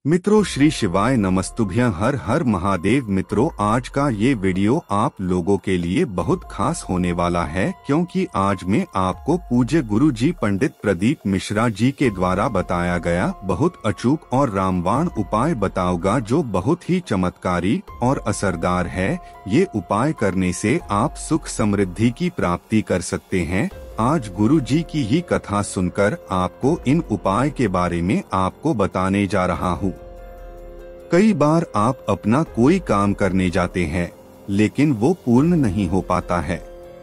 मित्रों, श्री शिवाय नमस्तुभ्यं। हर हर महादेव। मित्रों, आज का ये वीडियो आप लोगों के लिए बहुत खास होने वाला है, क्योंकि आज मैं आपको पूज्य गुरु जी पंडित प्रदीप मिश्रा जी के द्वारा बताया गया बहुत अचूक और रामबाण उपाय बताऊंगा, जो बहुत ही चमत्कारी और असरदार है। ये उपाय करने से आप सुख समृद्धि की प्राप्ति कर सकते हैं। आज गुरु जी की ही कथा सुनकर आपको इन उपाय के बारे में आपको बताने जा रहा हूँ। कई बार आप अपना कोई काम करने जाते हैं, लेकिन वो पूर्ण नहीं हो पाता है।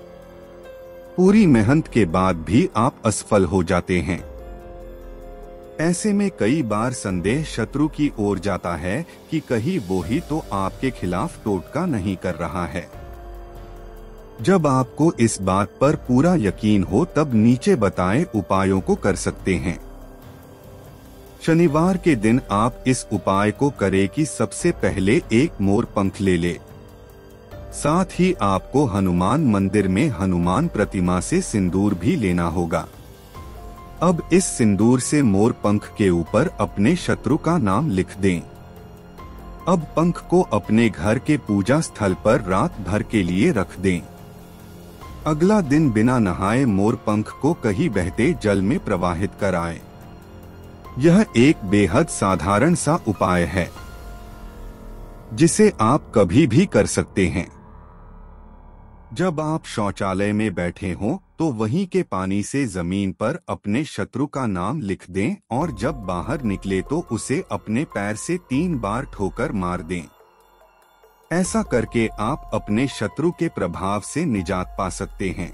पूरी मेहनत के बाद भी आप असफल हो जाते हैं। ऐसे में कई बार संदेह शत्रु की ओर जाता है कि कहीं वो ही तो आपके खिलाफ टोटका नहीं कर रहा है। जब आपको इस बात पर पूरा यकीन हो, तब नीचे बताए उपायों को कर सकते हैं। शनिवार के दिन आप इस उपाय को करें कि सबसे पहले एक मोर पंख ले ले। साथ ही आपको हनुमान मंदिर में हनुमान प्रतिमा से सिंदूर भी लेना होगा। अब इस सिंदूर से मोर पंख के ऊपर अपने शत्रु का नाम लिख दें। अब पंख को अपने घर के पूजा स्थल पर रात भर के लिए रख दें। अगला दिन बिना नहाए मोर पंख को कहीं बहते जल में प्रवाहित कराएं। यह एक बेहद साधारण सा उपाय है, जिसे आप कभी भी कर सकते हैं। जब आप शौचालय में बैठे हों, तो वहीं के पानी से जमीन पर अपने शत्रु का नाम लिख दें, और जब बाहर निकले तो उसे अपने पैर से 3 बार ठोकर मार दें। ऐसा करके आप अपने शत्रु के प्रभाव से निजात पा सकते हैं।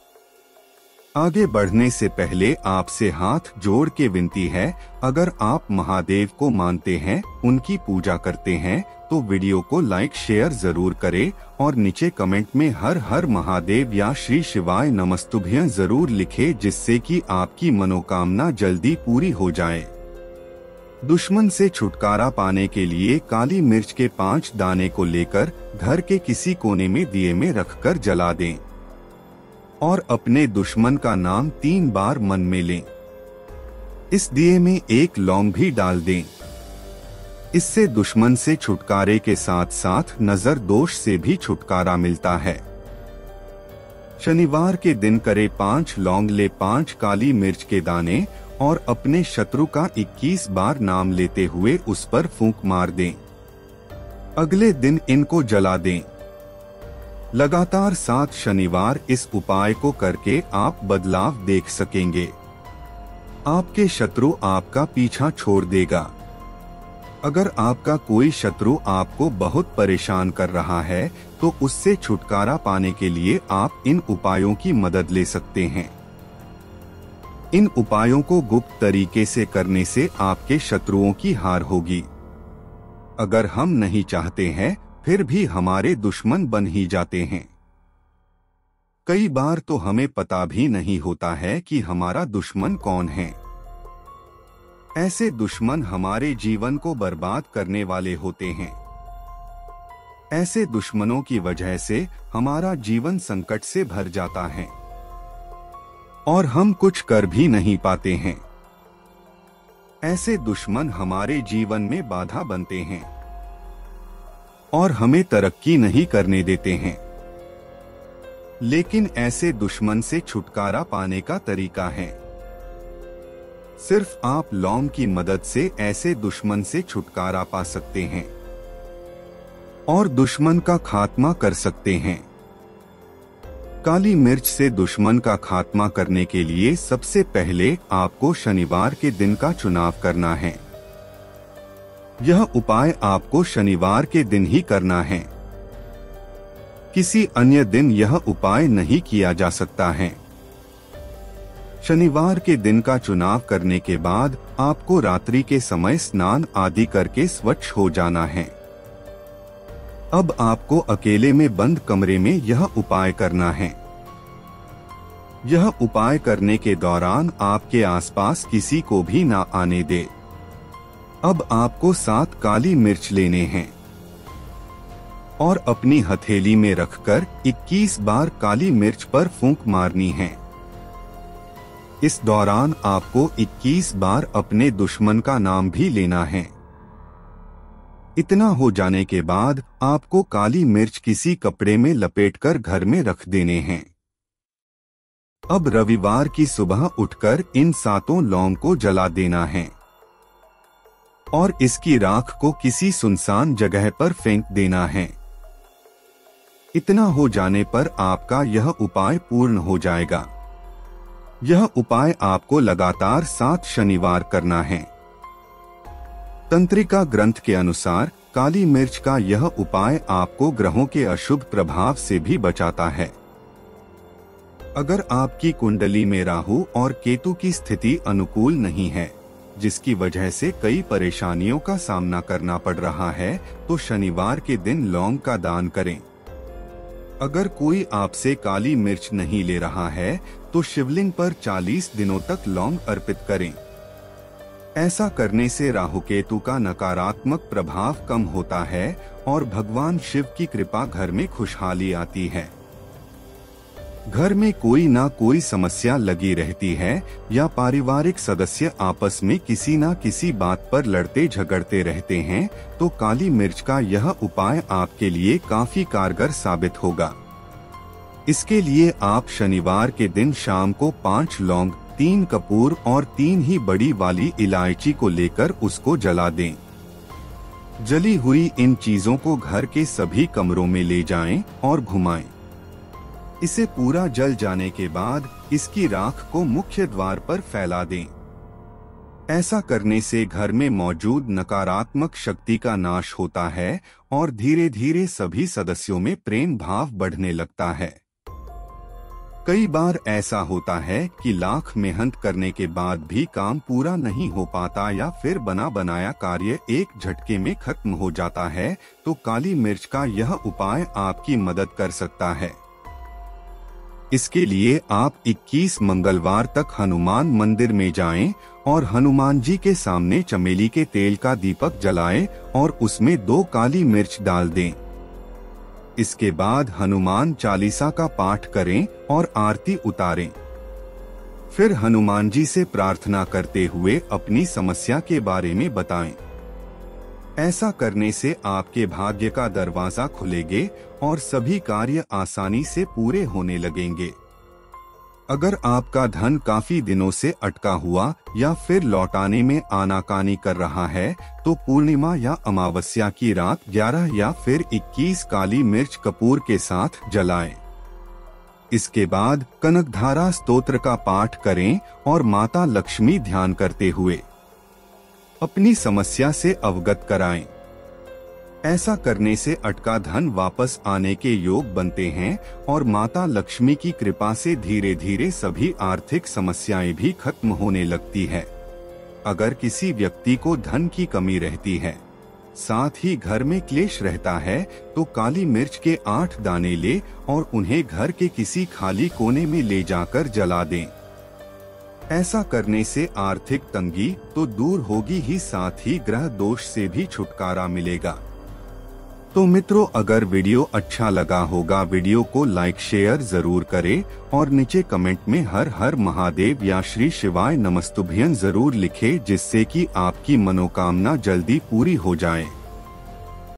आगे बढ़ने से पहले आपसे हाथ जोड़ के विनती है, अगर आप महादेव को मानते हैं, उनकी पूजा करते हैं, तो वीडियो को लाइक शेयर जरूर करें और नीचे कमेंट में हर हर महादेव या श्री शिवाय नमस्तुभ्यं जरूर लिखें, जिससे कि आपकी मनोकामना जल्दी पूरी हो जाए। दुश्मन से छुटकारा पाने के लिए काली मिर्च के 5 दाने को लेकर घर के किसी कोने में दिए में रखकर जला दें और अपने दुश्मन का नाम 3 बार मन में लें। इस दिए में 1 लौंग भी डाल दें। इससे दुश्मन से छुटकारे के साथ साथ नजर दोष से भी छुटकारा मिलता है। शनिवार के दिन करे 5 लौंग ले 5 काली मिर्च के दाने और अपने शत्रु का 21 बार नाम लेते हुए उस पर फूंक मार दें। अगले दिन इनको जला दें। लगातार 7 शनिवार इस उपाय को करके आप बदलाव देख सकेंगे। आपके शत्रु आपका पीछा छोड़ देगा। अगर आपका कोई शत्रु आपको बहुत परेशान कर रहा है, तो उससे छुटकारा पाने के लिए आप इन उपायों की मदद ले सकते हैं। इन उपायों को गुप्त तरीके से करने से आपके शत्रुओं की हार होगी। अगर हम नहीं चाहते हैं, फिर भी हमारे दुश्मन बन ही जाते हैं। कई बार तो हमें पता भी नहीं होता है कि हमारा दुश्मन कौन है। ऐसे दुश्मन हमारे जीवन को बर्बाद करने वाले होते हैं। ऐसे दुश्मनों की वजह से हमारा जीवन संकट से भर जाता है और हम कुछ कर भी नहीं पाते हैं। ऐसे दुश्मन हमारे जीवन में बाधा बनते हैं और हमें तरक्की नहीं करने देते हैं। लेकिन ऐसे दुश्मन से छुटकारा पाने का तरीका है, सिर्फ आप लौंग की मदद से ऐसे दुश्मन से छुटकारा पा सकते हैं और दुश्मन का खात्मा कर सकते हैं। काली मिर्च से दुश्मन का खात्मा करने के लिए सबसे पहले आपको शनिवार के दिन का चुनाव करना है। यह उपाय आपको शनिवार के दिन ही करना है। किसी अन्य दिन यह उपाय नहीं किया जा सकता है। शनिवार के दिन का चुनाव करने के बाद आपको रात्रि के समय स्नान आदि करके स्वच्छ हो जाना है। अब आपको अकेले में बंद कमरे में यह उपाय करना है। यह उपाय करने के दौरान आपके आसपास किसी को भी ना आने दे। अब आपको 7 काली मिर्च लेने हैं और अपनी हथेली में रखकर 21 बार काली मिर्च पर फूंक मारनी है। इस दौरान आपको 21 बार अपने दुश्मन का नाम भी लेना है। इतना हो जाने के बाद आपको काली मिर्च किसी कपड़े में लपेटकर घर में रख देने हैं। अब रविवार की सुबह उठकर इन 7 लौंग को जला देना है और इसकी राख को किसी सुनसान जगह पर फेंक देना है। इतना हो जाने पर आपका यह उपाय पूर्ण हो जाएगा। यह उपाय आपको लगातार 7 शनिवार करना है। तंत्रिका ग्रंथ के अनुसार काली मिर्च का यह उपाय आपको ग्रहों के अशुभ प्रभाव से भी बचाता है। अगर आपकी कुंडली में राहु और केतु की स्थिति अनुकूल नहीं है, जिसकी वजह से कई परेशानियों का सामना करना पड़ रहा है, तो शनिवार के दिन लौंग का दान करें। अगर कोई आपसे काली मिर्च नहीं ले रहा है तो शिवलिंग पर 40 दिनों तक लौंग अर्पित करें। ऐसा करने से राहु केतु का नकारात्मक प्रभाव कम होता है और भगवान शिव की कृपा घर में खुशहाली आती है। घर में कोई ना कोई समस्या लगी रहती है या पारिवारिक सदस्य आपस में किसी ना किसी बात पर लड़ते झगड़ते रहते हैं, तो काली मिर्च का यह उपाय आपके लिए काफी कारगर साबित होगा। इसके लिए आप शनिवार के दिन शाम को 5 लौंग, 3 कपूर और 3 ही बड़ी वाली इलायची को लेकर उसको जला दें। जली हुई इन चीजों को घर के सभी कमरों में ले जाएं और घुमाएं। इसे पूरा जल जाने के बाद इसकी राख को मुख्य द्वार पर फैला दें। ऐसा करने से घर में मौजूद नकारात्मक शक्ति का नाश होता है और धीरे धीरे सभी सदस्यों में प्रेम भाव बढ़ने लगता है। कई बार ऐसा होता है कि लाख मेहनत करने के बाद भी काम पूरा नहीं हो पाता या फिर बना बनाया कार्य एक झटके में खत्म हो जाता है, तो काली मिर्च का यह उपाय आपकी मदद कर सकता है। इसके लिए आप 21 मंगलवार तक हनुमान मंदिर में जाएं और हनुमान जी के सामने चमेली के तेल का दीपक जलाएं और उसमें 2 काली मिर्च डाल दें। इसके बाद हनुमान चालीसा का पाठ करें और आरती उतारें। फिर हनुमान जी से प्रार्थना करते हुए अपनी समस्या के बारे में बताएं। ऐसा करने से आपके भाग्य का दरवाजा खुलेंगे और सभी कार्य आसानी से पूरे होने लगेंगे। अगर आपका धन काफी दिनों से अटका हुआ या फिर लौटाने में आनाकानी कर रहा है, तो पूर्णिमा या अमावस्या की रात 11 या फिर 21 काली मिर्च कपूर के साथ जलाएं। इसके बाद कनकधारा स्तोत्र का पाठ करें और माता लक्ष्मी ध्यान करते हुए अपनी समस्या से अवगत कराएं। ऐसा करने से अटका धन वापस आने के योग बनते हैं और माता लक्ष्मी की कृपा से धीरे धीरे सभी आर्थिक समस्याएं भी खत्म होने लगती है। अगर किसी व्यक्ति को धन की कमी रहती है, साथ ही घर में क्लेश रहता है, तो काली मिर्च के 8 दाने ले और उन्हें घर के किसी खाली कोने में ले जाकर जला दें। ऐसा करने से आर्थिक तंगी तो दूर होगी ही, साथ ही ग्रह दोष से भी छुटकारा मिलेगा। तो मित्रों, अगर वीडियो अच्छा लगा होगा, वीडियो को लाइक शेयर जरूर करें और नीचे कमेंट में हर हर महादेव या श्री शिवाय नमस्तुभ्यं जरूर लिखें, जिससे कि आपकी मनोकामना जल्दी पूरी हो जाए।